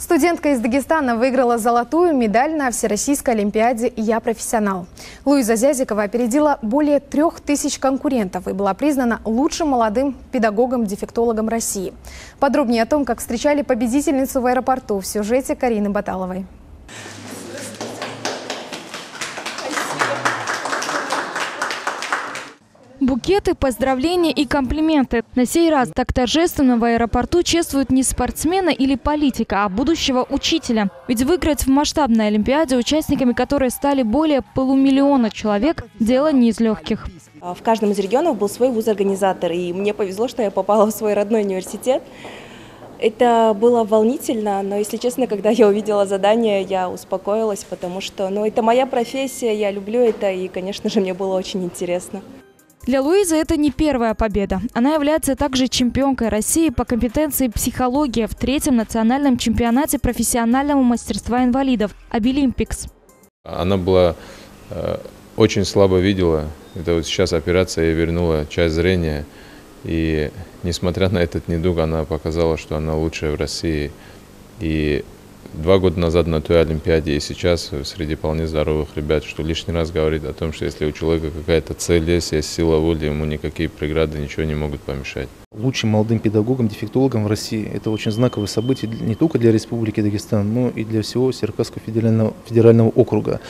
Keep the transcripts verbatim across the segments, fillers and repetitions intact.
Студентка из Дагестана выиграла золотую медаль на Всероссийской олимпиаде «Я профессионал». Луиза Зязикова опередила более трех тысяч конкурентов и была признана лучшим молодым педагогом-дефектологом России. Подробнее о том, как встречали победительницу в аэропорту, в сюжете Карины Баталовой. Букеты, поздравления и комплименты. На сей раз так торжественно в аэропорту чествуют не спортсмена или политика, а будущего учителя. Ведь выиграть в масштабной олимпиаде, участниками которой стали более полумиллиона человек, дело не из легких. В каждом из регионов был свой вуз-организатор, и мне повезло, что я попала в свой родной университет. Это было волнительно, но, если честно, когда я увидела задание, я успокоилась, потому что ну, это моя профессия, я люблю это, и, конечно же, мне было очень интересно. Для Луизы это не первая победа. Она является также чемпионкой России по компетенции психология в третьем национальном чемпионате профессионального мастерства инвалидов «Обилимпикс». Она была э, очень слабо видела. Это вот сейчас операция ей вернула часть зрения. И несмотря на этот недуг, она показала, что она лучшая в России. И два года назад на той олимпиаде и сейчас среди вполне здоровых ребят, что лишний раз говорит о том, что если у человека какая-то цель есть, есть сила воли, ему никакие преграды ничего не могут помешать. Лучшим молодым педагогом, дефектологом в России – это очень знаковое событие не только для Республики Дагестан, но и для всего Северокавказского федерального, федерального округа,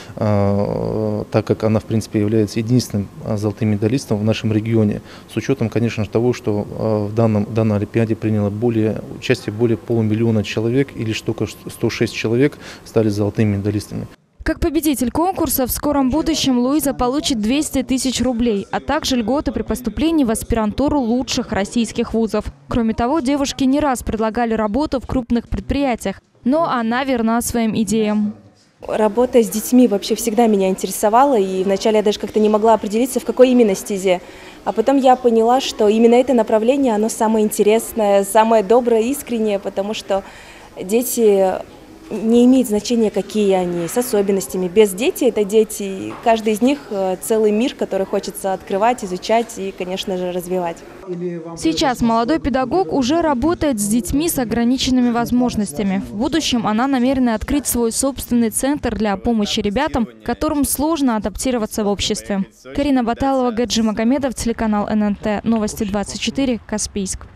а, так как она, в принципе, является единственным золотым медалистом в нашем регионе, с учетом, конечно же, того, что а, в данном, данной олимпиаде приняло более, участие более полумиллиона человек, и лишь только сто шесть человек стали золотыми медалистами. Как победитель конкурса в скором будущем Луиза получит двести тысяч рублей, а также льготы при поступлении в аспирантуру лучших российских вузов. Кроме того, девушке не раз предлагали работу в крупных предприятиях, но она верна своим идеям. Работа с детьми вообще всегда меня интересовала, и вначале я даже как-то не могла определиться, в какой именно стезе. А потом я поняла, что именно это направление, оно самое интересное, самое доброе, искреннее, потому что дети... Не имеет значения, какие они, с особенностями. Без детей это дети. Каждый из них целый мир, который хочется открывать, изучать и, конечно же, развивать. Сейчас молодой педагог уже работает с детьми с ограниченными возможностями. В будущем она намерена открыть свой собственный центр для помощи ребятам, которым сложно адаптироваться в обществе. Карина Баталова, Гаджи Магомедов, телеканал эн эн тэ, новости двадцать четыре, Каспийск.